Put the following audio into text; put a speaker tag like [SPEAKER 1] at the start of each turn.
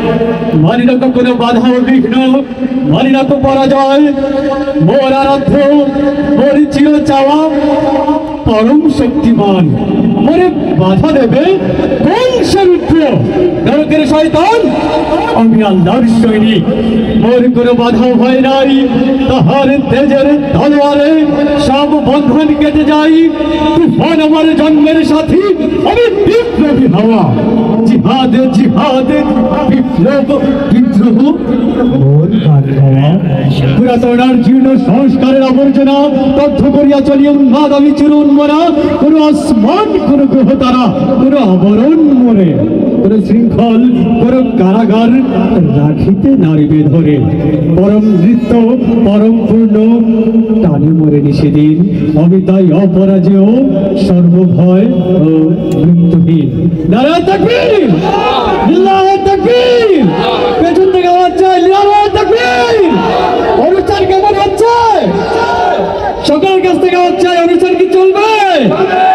[SPEAKER 1] মানি না তো কোনো বাধা বিঘ্ন, মানি না তো পরাজয়। মোর আরাধ্য, মোর চির চাওয়া পরম শক্তিমান, মোরে বাধা দেবে কোন সে রুদ্র নরকের শয়তান? আমি আল্লাহর সৈনিক, মোর কোনো বাধা ভয় নাই। তাহার তেজের তলোয়ারে সব বন্ধন কেটে যাই। তুফান আমার জন্মের সাথী, আমি বিপ্লবী হওয়া। জিহাদ জিহাদ, বিপ্লব বিদ্রোহ মোর গান গাওয়া। পুরাতনার জীর্ণ সংস্কারের আবর্জনা তথ্য করিয়া চলি উন্মাদ আমি চির উন্মনা। কোন আসমান, কোন গ্রহ তারা, কোন আবরণ মনে, কোন শৃঙ্খল, কোন কারাগার রাখিতে নারিবে ধরে। পরম নৃত্য, পরম পূর্ণ টানে মরে নিষেদিন। আমি তাই অপরাজেয়, সর্বভয় ও মৃত্যুহীন। নারায়ণ তাকবীর, লিল্লাহি তাকবীর। পেছন থেকে আওয়াজ চাই, লিল্লাহি তাকবীর। অনুষ্ঠান কেমন হচ্ছে? সকলের কাছ থেকে আওয়াজ চাই, অনুষ্ঠান কি চলবে?